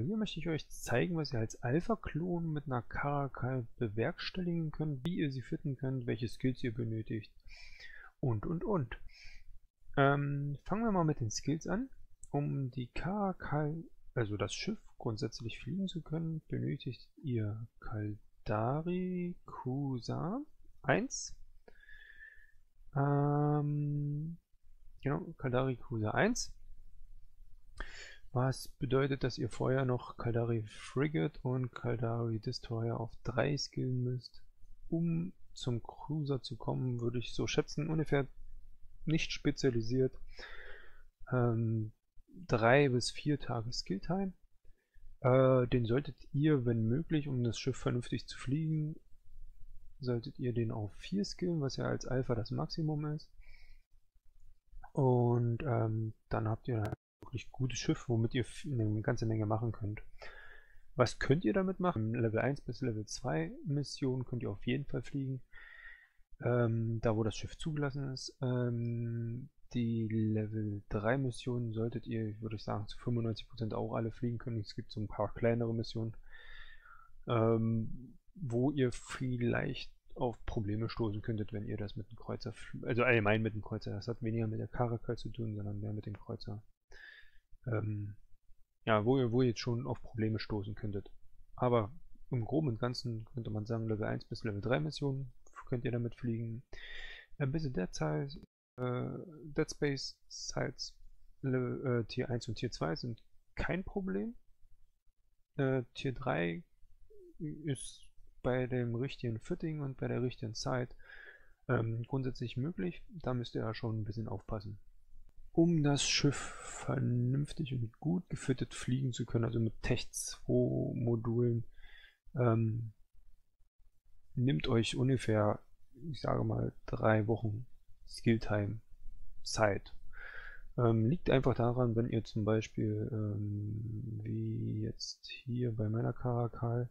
Hier möchte ich euch zeigen, was ihr als Alpha-Klon mit einer Caracal bewerkstelligen könnt, wie ihr sie fitten könnt, welche Skills ihr benötigt und. Fangen wir mal mit den Skills an. Um die Caracal, also das Schiff, grundsätzlich fliegen zu können, benötigt ihr Caldari Cruiser 1. Genau, Caldari Cruiser 1. Was bedeutet, dass ihr vorher noch Caldari Frigate und Caldari Destroyer auf 3 skillen müsst. Um zum Cruiser zu kommen, würde ich so schätzen, ungefähr nicht spezialisiert 3 bis 4 Tage Skilltime. Den solltet ihr, wenn möglich, um das Schiff vernünftig zu fliegen, solltet ihr den auf 4 skillen, was ja als Alpha das Maximum ist. Und dann habt ihr ein wirklich gutes Schiff, womit ihr eine ganze Menge machen könnt. Was könnt ihr damit machen? Level 1 bis Level 2 Missionen könnt ihr auf jeden Fall fliegen. Da wo das Schiff zugelassen ist. Die Level 3 Missionen solltet ihr, würde ich sagen, zu 95% auch alle fliegen können. Es gibt so ein paar kleinere Missionen, wo ihr vielleicht auf Probleme stoßen könntet, wenn ihr das mit dem Kreuzer, also allgemein mit dem Kreuzer. Das hat weniger mit der Caracal zu tun, sondern mehr mit dem Kreuzer. Ja, wo ihr jetzt schon auf Probleme stoßen könntet. Aber im Groben und Ganzen könnte man sagen, Level 1 bis Level 3 Missionen könnt ihr damit fliegen. Ein bisschen Dead Space Sites Tier 1 und Tier 2 sind kein Problem. Tier 3 ist bei dem richtigen Fitting und bei der richtigen Zeit grundsätzlich möglich. Da müsst ihr ja schon ein bisschen aufpassen. Um das Schiff vernünftig und gut gefittet fliegen zu können, also mit Tech 2 Modulen, nimmt euch ungefähr, ich sage mal, 3 Wochen Skilltime Zeit. Liegt einfach daran, wenn ihr zum Beispiel, wie jetzt hier bei meiner Caracal,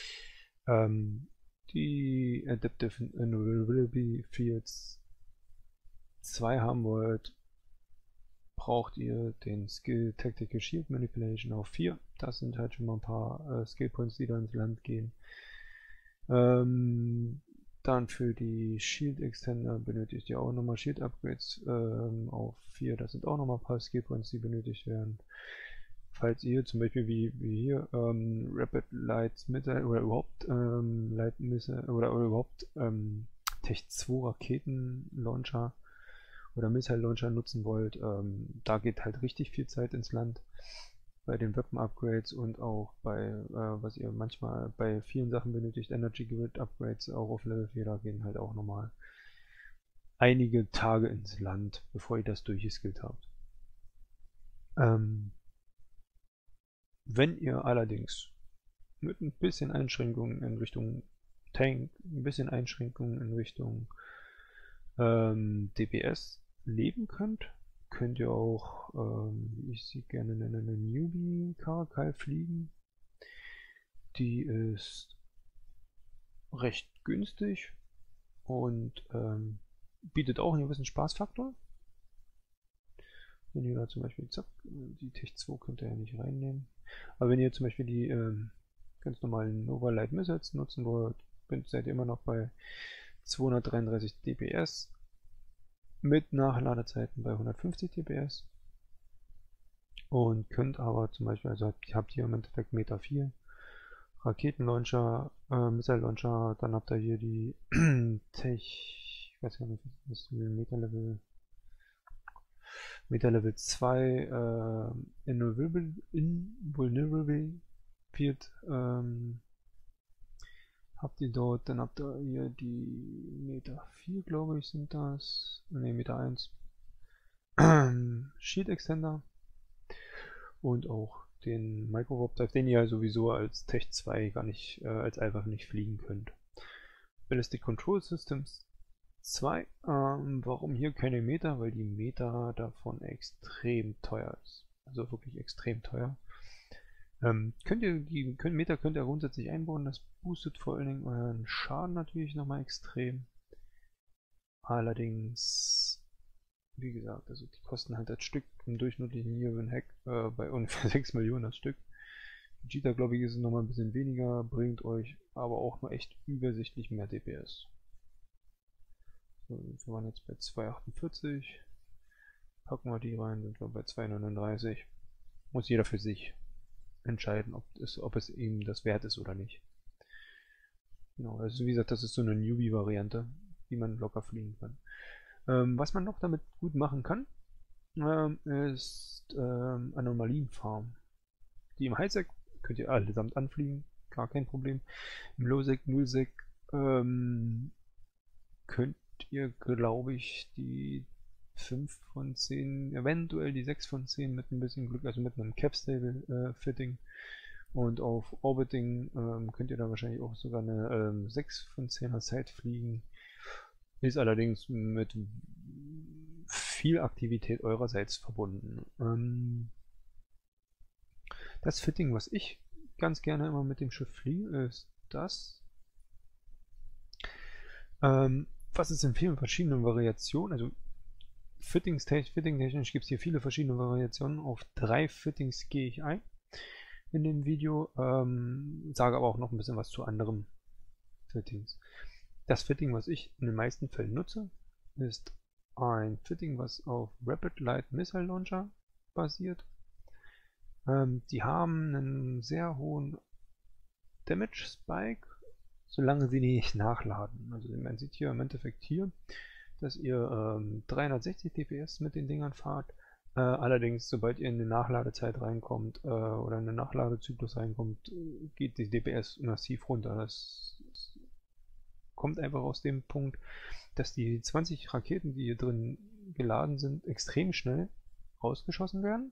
die Adaptive Invulnerability Fields 2 haben wollt, braucht ihr den Skill Tactical Shield Manipulation auf 4. Das sind halt schon mal ein paar Skill Points, die da ins Land gehen. Dann für die Shield Extender benötigt ihr auch nochmal Shield Upgrades auf 4. Das sind auch nochmal ein paar Skill Points, die benötigt werden. Falls ihr zum Beispiel wie hier Rapid Light Missile oder überhaupt Light Missile oder überhaupt Tech 2 Raketen Launcher oder Missile Launcher nutzen wollt, da geht halt richtig viel Zeit ins Land. Bei den Weapon Upgrades und auch bei, was ihr manchmal bei vielen Sachen benötigt, Energy Grid Upgrades auch auf Level 4, da gehen halt auch nochmal einige Tage ins Land, bevor ihr das durchgeskillt habt. Wenn ihr allerdings mit ein bisschen Einschränkungen in Richtung Tank, ein bisschen Einschränkungen in Richtung DPS leben könnt, könnt ihr auch, wie ich sie gerne nenne, eine Newbie Caracal fliegen. Die ist recht günstig und bietet auch einen gewissen Spaßfaktor. Wenn ihr da zum Beispiel, zack, die Tech 2 könnt ihr ja nicht reinnehmen. Aber wenn ihr zum Beispiel die ganz normalen Nova Light Missiles nutzen wollt, seid ihr immer noch bei 233 dps mit Nachladezeiten bei 150 dps und könnt aber zum Beispiel, also habt ihr im Endeffekt Meter 4 Raketenlauncher, Missile Launcher, dann habt ihr hier die Tech, ich weiß gar nicht, was ist Meter Level 2 Invulnerable Field habt ihr dort, dann habt ihr hier die Meter 4, glaube ich, sind das. Ne, Meter 1. Shield Extender. Und auch den Micro Dive, den ihr sowieso als Tech 2 gar nicht, als einfach nicht fliegen könnt. Ballistic Control Systems 2. Warum hier keine Meter? Weil die Meter davon extrem teuer ist. Also wirklich extrem teuer. Meter könnt ihr grundsätzlich einbauen, das boostet vor allen Dingen euren Schaden natürlich nochmal extrem. Allerdings, wie gesagt, also die kosten halt das Stück im durchschnittlichen Year Hack bei ungefähr 6 Millionen das Stück. Vegeta, glaube ich, ist es nochmal ein bisschen weniger, bringt euch aber auch noch echt übersichtlich mehr DPS. So, wir waren jetzt bei 2,48. Packen wir die rein, sind wir bei 2,39. Muss jeder für sich entscheiden, ob es ihm das wert ist oder nicht. Genau, also wie gesagt, das ist so eine Newbie-Variante, die man locker fliegen kann. Was man noch damit gut machen kann, ist Anomalienfarm. Die im Highsec könnt ihr allesamt anfliegen, gar kein Problem. Im Lowsec, Nullsec könnt ihr, glaube ich, die 5 von 10, eventuell die 6 von 10 mit ein bisschen Glück, also mit einem Capstable-Fitting. Und auf Orbiting könnt ihr da wahrscheinlich auch sogar eine 6 von 10er Zeit fliegen. Ist allerdings mit viel Aktivität eurerseits verbunden. Das Fitting, was ich ganz gerne immer mit dem Schiff fliege, ist das. Was es in vielen verschiedenen Variationen, also fitting-technisch gibt es hier viele verschiedene Variationen. Auf 3 Fittings gehe ich ein in dem Video, sage aber auch noch ein bisschen was zu anderen Fittings. Das Fitting, was ich in den meisten Fällen nutze, ist ein Fitting, was auf Rapid Light Missile Launcher basiert. Die haben einen sehr hohen Damage Spike, solange sie nicht nachladen. Also man sieht hier im Endeffekt hier, dass ihr 360 DPS mit den Dingern fahrt. Allerdings, sobald ihr in eine Nachladezeit reinkommt oder in einen Nachladezyklus reinkommt, geht die DPS massiv runter. Das kommt einfach aus dem Punkt, dass die 20 Raketen, die hier drin geladen sind, extrem schnell rausgeschossen werden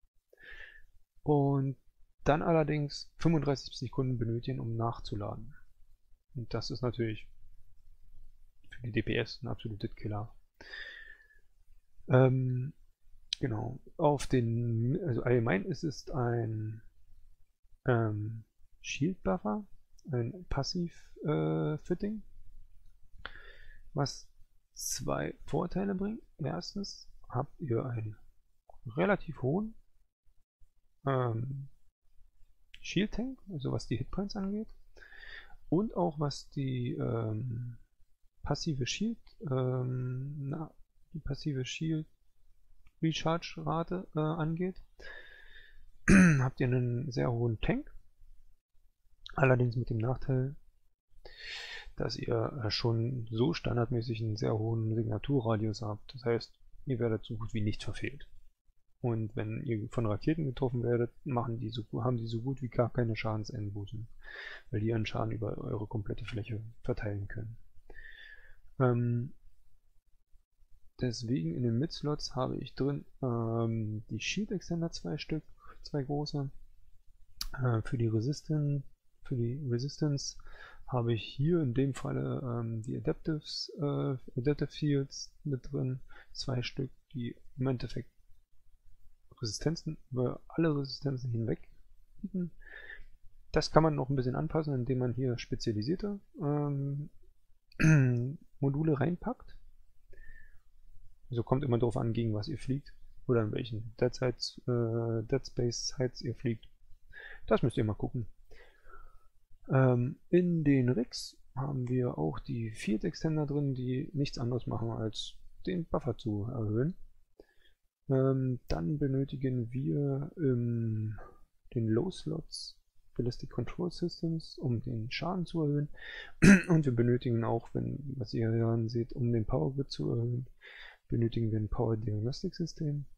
und dann allerdings 35 Sekunden benötigen, um nachzuladen. Und das ist natürlich für die DPS ein absoluter Killer. Genau. Also allgemein ist es ein Shield Buffer, ein Passiv-Fitting, was 2 Vorteile bringt. Erstens habt ihr einen relativ hohen Shield Tank, also was die Hitpoints angeht, und auch was die passive Shield Recharge Rate angeht. Habt ihr einen sehr hohen Tank, allerdings mit dem Nachteil, dass ihr schon so standardmäßig einen sehr hohen Signaturradius habt. Das heißt, ihr werdet so gut wie nicht verfehlt. Und wenn ihr von Raketen getroffen werdet, haben die so gut wie gar keine Schadenseinbußen, weil die ihren Schaden über eure komplette Fläche verteilen können. Deswegen in den Mid-Slots habe ich drin die Shield Extender 2 Stück, 2 große. Für die Resistance habe ich hier in dem Falle die Adaptive Fields mit drin, 2 Stück, die im Endeffekt Resistenzen über alle Resistenzen hinweg bieten. Das kann man noch ein bisschen anpassen, indem man hier spezialisierte Module reinpackt. Also kommt immer darauf an, gegen was ihr fliegt oder in welchen Dead Space Sites ihr fliegt. Das müsst ihr mal gucken. In den Rigs haben wir auch die Field Extender drin, die nichts anderes machen, als den Buffer zu erhöhen. Dann benötigen wir den Low Slots Ballistic Control Systems, um den Schaden zu erhöhen. Und wir benötigen auch, was ihr hier seht, um den Power Grid zu erhöhen, benötigen wir ein Power Diagnostic System.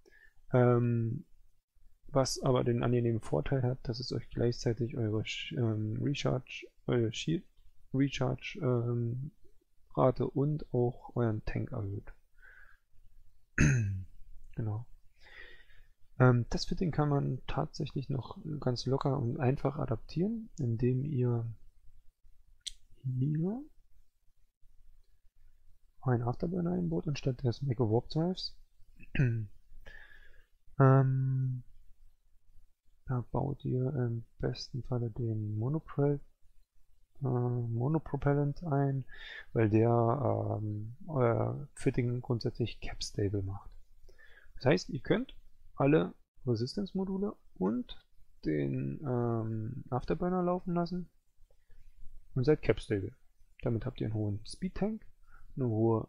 Was aber den angenehmen Vorteil hat, dass es euch gleichzeitig eure Shield Recharge Rate und auch euren Tank erhöht. Genau. Das Fitting kann man tatsächlich noch ganz locker und einfach adaptieren, indem ihr hier ein Afterburner einbaut anstatt des Mega Warp Drives. Da baut ihr im besten Falle den Monopropellant ein, weil der euer Fitting grundsätzlich cap stable macht. Das heißt, ihr könnt alle Resistance-Module und den Afterburner laufen lassen und seid Capstable. Damit habt ihr einen hohen Speed Tank, eine hohe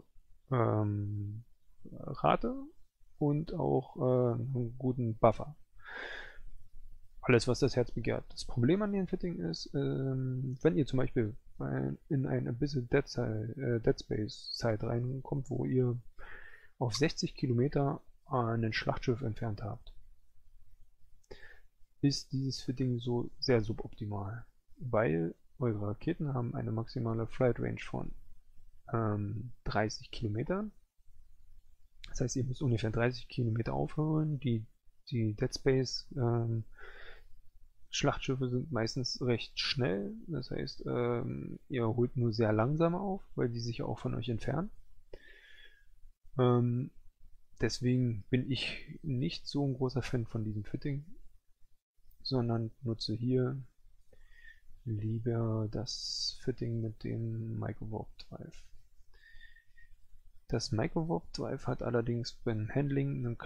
Rate und auch einen guten Buffer. Alles, was das Herz begehrt. Das Problem an dem Fitting ist, wenn ihr zum Beispiel in ein Abyssal Dead Space Site reinkommt, wo ihr auf 60 Kilometer ein Schlachtschiff entfernt habt, ist dieses Fitting so sehr suboptimal, weil eure Raketen haben eine maximale Flight Range von 30 Kilometern. Das heißt, ihr müsst ungefähr 30 Kilometer aufholen. Die Dead Space Schlachtschiffe sind meistens recht schnell. Das heißt, ihr holt nur sehr langsam auf, weil die sich auch von euch entfernen. Deswegen bin ich nicht so ein großer Fan von diesem Fitting, sondern nutze hier lieber das Fitting mit dem Micro-Warp Drive. Das Micro-Warp Drive hat allerdings beim Handling einen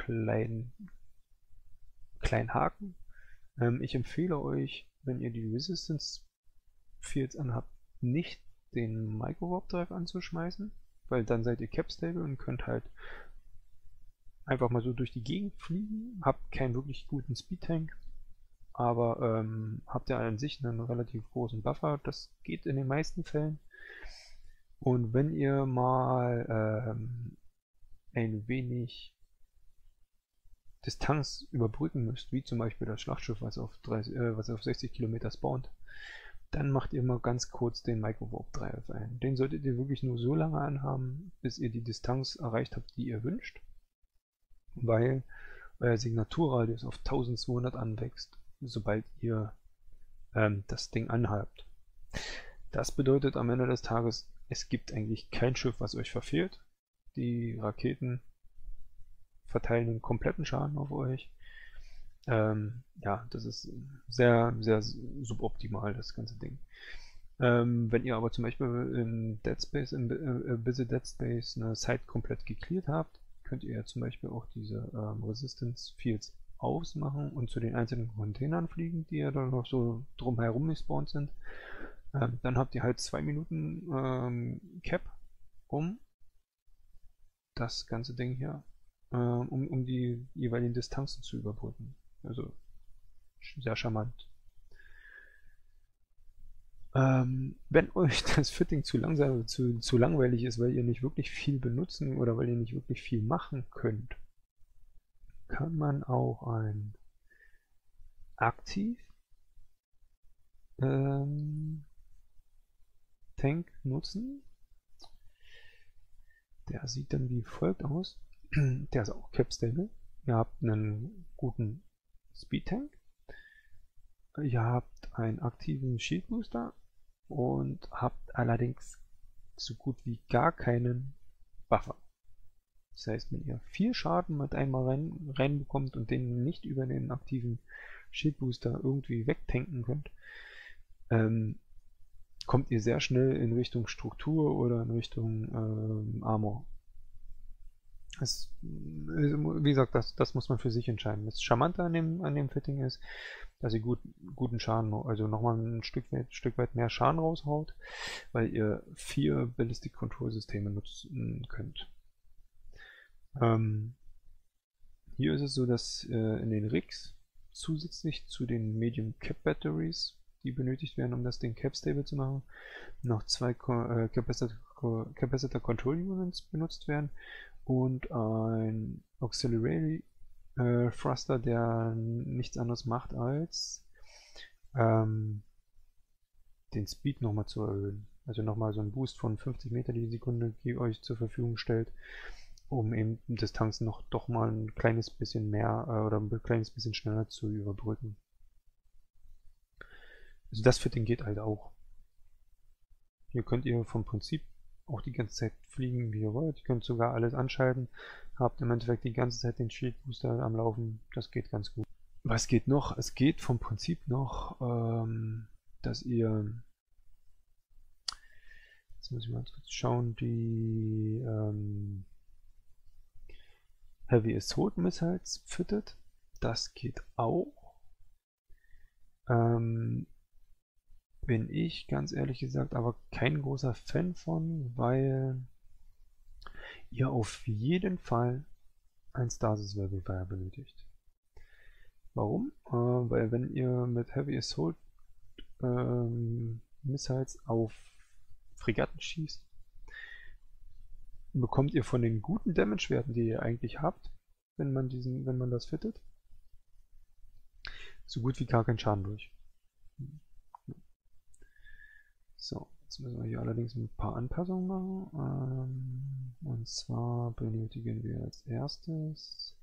kleinen Haken. Ich empfehle euch, wenn ihr die Resistance Fields anhabt, nicht den Micro-Warp Drive anzuschmeißen, weil dann seid ihr Capstable und könnt halt einfach mal so durch die Gegend fliegen, habt keinen wirklich guten Speed-Tank, aber habt ihr an sich einen relativ großen Buffer. Das geht in den meisten Fällen. Und wenn ihr mal ein wenig Distanz überbrücken müsst, wie zum Beispiel das Schlachtschiff, was auf 60 Kilometer spawnt, dann macht ihr mal ganz kurz den Micro-Warp Drive ein. Den solltet ihr wirklich nur so lange anhaben, bis ihr die Distanz erreicht habt, die ihr wünscht, weil euer Signaturradius auf 1200 anwächst, sobald ihr das Ding anhabt. Das bedeutet am Ende des Tages, es gibt eigentlich kein Schiff, was euch verfehlt. Die Raketen verteilen den kompletten Schaden auf euch. Ja, das ist sehr, sehr suboptimal, das ganze Ding. Wenn ihr aber zum Beispiel in Dead Space, Busy Dead Space eine Site komplett gecleart habt, könnt ihr ja zum Beispiel auch diese Resistance Fields ausmachen und zu den einzelnen Containern fliegen, die ja dann noch so drumherum gespawnt sind. Dann habt ihr halt 2 Minuten Cap, um das ganze Ding hier, um die jeweiligen Distanzen zu überbrücken. Also sehr charmant. Wenn euch das Fitting zu langweilig ist, weil ihr nicht wirklich viel benutzen oder weil ihr nicht wirklich viel machen könnt, kann man auch ein aktiv Tank nutzen. Der sieht dann wie folgt aus. Der ist auch Capstable. Ihr habt einen guten Speed Tank. Ihr habt einen aktiven Shield Booster und habt allerdings so gut wie gar keinen Buffer. Das heißt, wenn ihr viel Schaden mit einmal reinbekommt und den nicht über den aktiven Shield Booster irgendwie wegtanken könnt, kommt ihr sehr schnell in Richtung Struktur oder in Richtung Armor. Wie gesagt, das muss man für sich entscheiden. Das Charmante an dem Fitting ist, dass ihr guten Schaden, also nochmal ein Stück weit mehr Schaden raushaut, weil ihr 4 Ballistic Control Systeme nutzen könnt. Hier ist es so, dass in den Rigs zusätzlich zu den Medium Cap Batteries, die benötigt werden, um das Ding Capstable zu machen, noch 2 Capacitor Control Units benutzt werden und ein Auxiliary Thruster, der nichts anderes macht als den Speed nochmal zu erhöhen. Also nochmal so ein Boost von 50 Meter die Sekunde, die euch zur Verfügung stellt, um eben Distanzen noch doch mal ein kleines bisschen mehr oder ein kleines bisschen schneller zu überbrücken. Also das Fitting geht halt auch. Hier könnt ihr vom Prinzip auch die ganze Zeit fliegen, wie ihr wollt. Ihr könnt sogar alles anschalten. Habt im Endeffekt die ganze Zeit den Shield Booster am Laufen. Das geht ganz gut. Was geht noch? Es geht vom Prinzip noch, dass ihr, jetzt muss ich mal kurz schauen, die Heavy Assault Missiles fittet. Das geht auch. Bin ich ganz ehrlich gesagt aber kein großer Fan von, weil ihr auf jeden Fall ein Stasis Verifier benötigt. Warum? Weil wenn ihr mit Heavy Assault Missiles auf Fregatten schießt, bekommt ihr von den guten Damage-Werten, die ihr eigentlich habt, wenn man das fittet, so gut wie gar keinen Schaden durch. So, jetzt müssen wir hier allerdings ein paar Anpassungen machen. Und zwar benötigen wir als erstes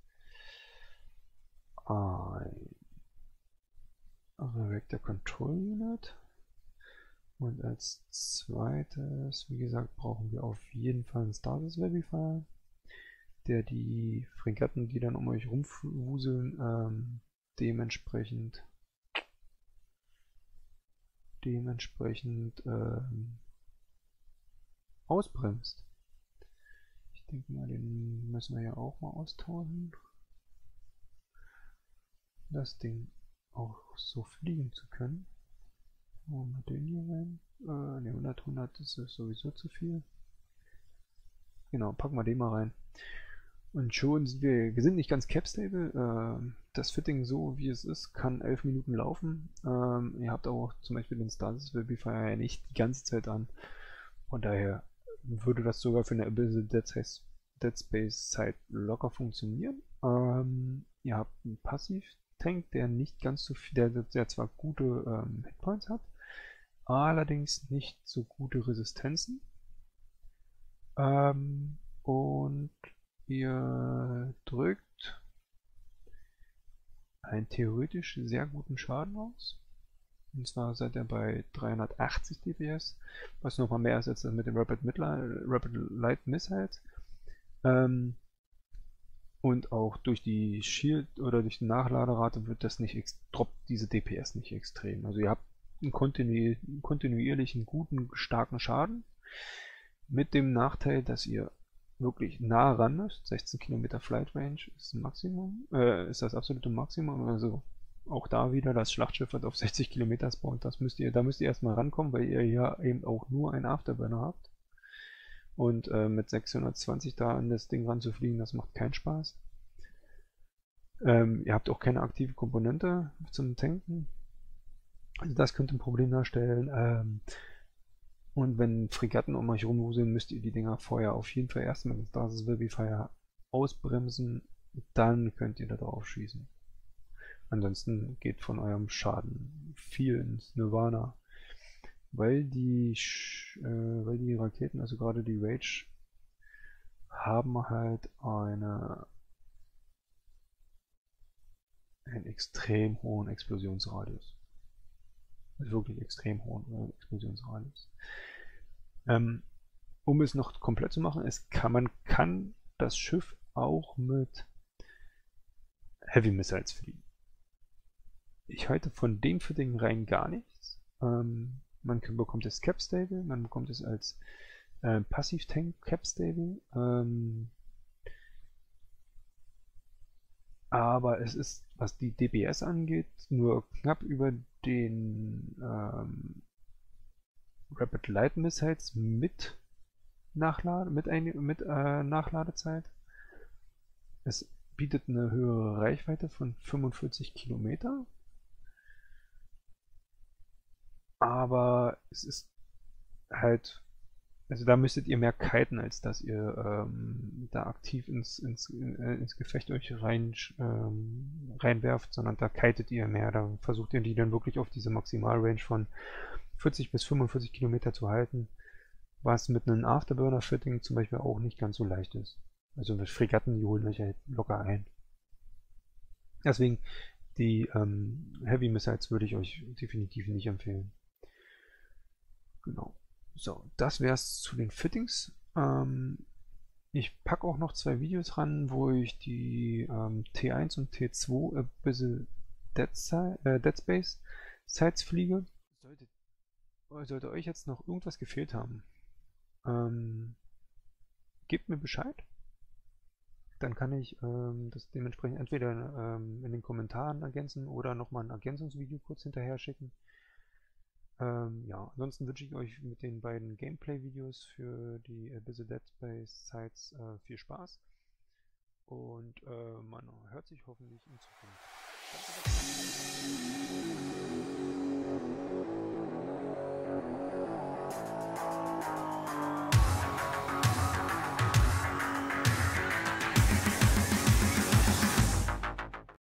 ein Reactor Control Unit. Und als zweites, wie gesagt, brauchen wir auf jeden Fall einen Stasis Verifier, der die Fregatten, die dann um euch rumwuseln, dementsprechend ausbremst. Ich denke mal, den müssen wir ja auch mal austauschen. Das Ding auch so fliegen zu können. Machen wir den hier rein. Ne, 100 ist sowieso zu viel. Genau, packen wir den mal rein. Und schon sind wir sind nicht ganz cap-stable. Das Fitting, so wie es ist, kann 11 Minuten laufen. Ihr habt auch zum Beispiel den Stasis Verifier ja nicht die ganze Zeit an. Von daher würde das sogar für eine Abyssal Dead Space Zeit locker funktionieren. Ihr habt einen Passiv-Tank, der nicht ganz so viel, der zwar gute Hitpoints hat, allerdings nicht so gute Resistenzen. Und ihr drückt einen theoretisch sehr guten Schaden aus. Und zwar seid ihr bei 380 DPS, was nochmal mehr ist als mit den Rapid Light Missiles. Und auch durch die Shield oder durch die Nachladerate wird das nicht droppt diese DPS nicht extrem. Also ihr habt einen kontinuierlichen guten, starken Schaden. Mit dem Nachteil, dass ihr wirklich nah ran müsst. 16 Kilometer Flight Range ist ein Maximum, ist das absolute Maximum. Also auch da wieder das Schlachtschiff hat auf 60 Kilometer spawnt. Da müsst ihr erstmal rankommen, weil ihr ja eben auch nur einen Afterburner habt. Und mit 620 da an das Ding ranzufliegen, das macht keinen Spaß. Ihr habt auch keine aktive Komponente zum Tanken. Also das könnte ein Problem darstellen. Und wenn Fregatten um euch rumwuseln, müsst ihr die Dinger vorher auf jeden Fall erst mit dem Stasis Verifier ausbremsen. Dann könnt ihr da drauf schießen. Ansonsten geht von eurem Schaden viel ins Nirvana. Weil die Raketen, also gerade die Rage, haben halt einen extrem hohen Explosionsradius. Also wirklich extrem hohen Explosionsradius. Um es noch komplett zu machen, man kann das Schiff auch mit Heavy Missiles fliegen. Ich halte von dem Fitting rein gar nichts. Man bekommt es Cap-Stable, man bekommt es als Passiv-Tank Cap-Stable. Aber es ist, was die DPS angeht, nur knapp über den Rapid Light Missiles mit Nachladezeit. Es bietet eine höhere Reichweite von 45 Kilometer. Aber es ist halt, also da müsstet ihr mehr kiten, als dass ihr da aktiv ins Gefecht euch reinwerft, sondern da kitet ihr mehr. Da versucht ihr die dann wirklich auf diese Maximalrange von 40 bis 45 Kilometer zu halten, was mit einem Afterburner-Fitting zum Beispiel auch nicht ganz so leicht ist. Also mit Fregatten, die holen euch halt locker ein. Deswegen, die Heavy Missiles würde ich euch definitiv nicht empfehlen. Genau. So, das wäre es zu den Fittings. Ich packe auch noch 2 Videos ran, wo ich die T1 und T2 ein bisschen Dead Space Sites fliege. Sollte euch jetzt noch irgendwas gefehlt haben, gebt mir Bescheid. Dann kann ich das dementsprechend entweder in den Kommentaren ergänzen oder nochmal ein Ergänzungsvideo kurz hinterher schicken. Ja, ansonsten wünsche ich euch mit den beiden Gameplay-Videos für die Abyssal Dead Space Sites viel Spaß und man hört sich hoffentlich in Zukunft. Danke.